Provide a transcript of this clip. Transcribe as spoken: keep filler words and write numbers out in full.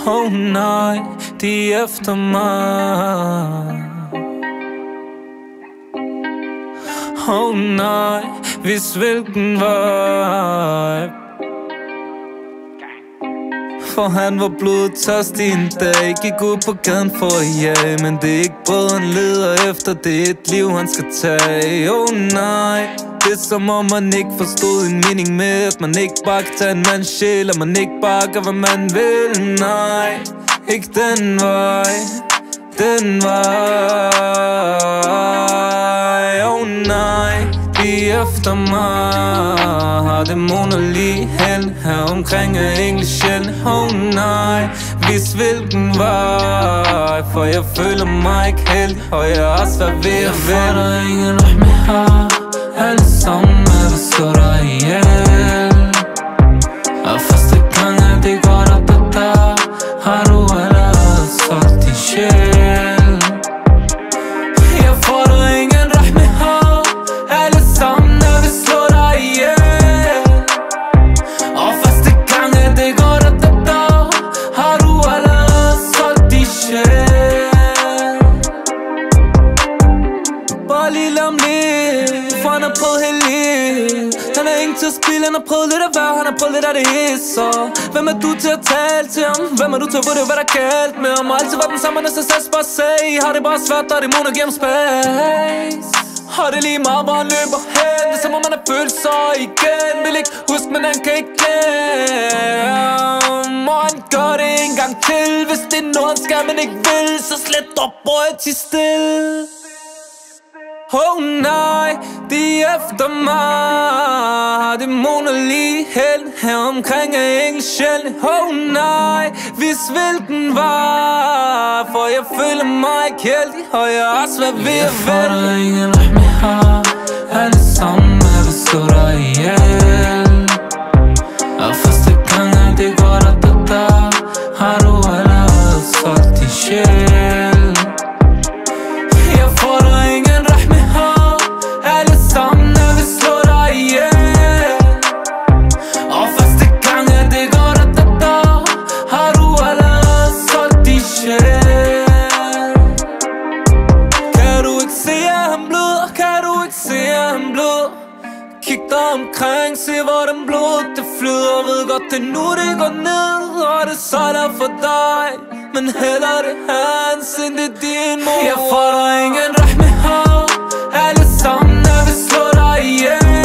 Oh nej, de er efter mig. Oh nej, vis hvilken vej. For han var blodtørstig en dag, gik ud på gaden for at jage. Men det er ikke både han leder efter, det er et liv han skal tage. Oh nej, det er som om man ikke forstod en mening med, at man ikke bare kan tage en mands sjæl, og man ikke bare gør hvad man vil. Nej, ikke den vej, den vej. Oh nej, de er efter mig. Har dæmoner lige hen her omkring er egentlig sjældent. Oh nej, vis hvilken vej. For jeg føler mig ikke heldig, og jeg har svært ved at vælge. Jeg får der ingen rahme her. Alle sammen er ved slå dig ihjel. Og første gang er det godt op ad der. Har du allerede solgt din sjæl? Jeg får der ingen rahme her. Alle sammen er ved slå dig ihjel. Og første gang er det godt op ad der. Har du allerede solgt din sjæl? Bare lige lad om lidt, for han har prøvet hele livet. Han har ingen til at spille, han har prøvet lidt af hver, han har prøvet lidt af det hele. Så hvem er du til at tale til ham? Hvem er du til at vurdere, hvad der er galt med ham? Og altid var den samme, når sig selv bare sagde. Har det bare svært, der er dæmoner gennem space. Og det er lige meget, hvor han løber hen. Det er som om han har følt sig igen. Vil ikke huske, men han kan ikke glemme. Og han gør det en gang til. Hvis det er noget, han skal, men ikke vil, så slet op og til stille. Oh nej, de er efter mig. Har dæmoner lige hen her omkring er ingen sjældent. Oh nej, vis hvilken vej. For jeg føler mig ikke heldig, og jeg har svært ved at vælge. Jeg får der ingen rahme her. Alle sammen er ved slå dig ihjel. Og første gang er det godt op ad der. Har du allerede solgt din sjæl? Jeg får der ingen rahme her. Alle sammen er ved slå dig ihjel. Og første gang er det godt op ad der. Har du allerede solgt din sjæl? Kan du ikke se at han bløder? Kan du ikke se at han bløder? Kig dig omkring, se hvor den blod det flyder. Ved godt det nu det går ned, og det sejler for dig. Men heller det hans end det din mor. Jeg får der ingen rahme her. Alle sammen er ved slå dig ihjel.